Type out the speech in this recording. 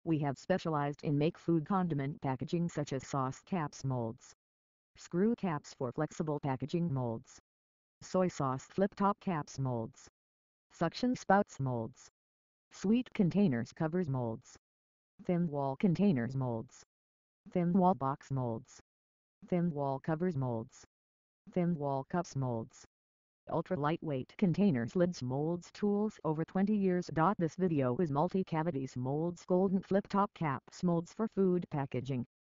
We have specialized in make food condiment packaging such as sauce caps molds, screw caps for flexible packaging molds, soy sauce flip-top caps molds, suction spouts molds, sweet containers covers molds, thin wall containers molds, thin wall box molds, thin wall covers molds, thin wall cups molds, ultra lightweight containers lids molds tools over 20 years. This video is multi-cavities molds golden flip-top caps molds for food packaging.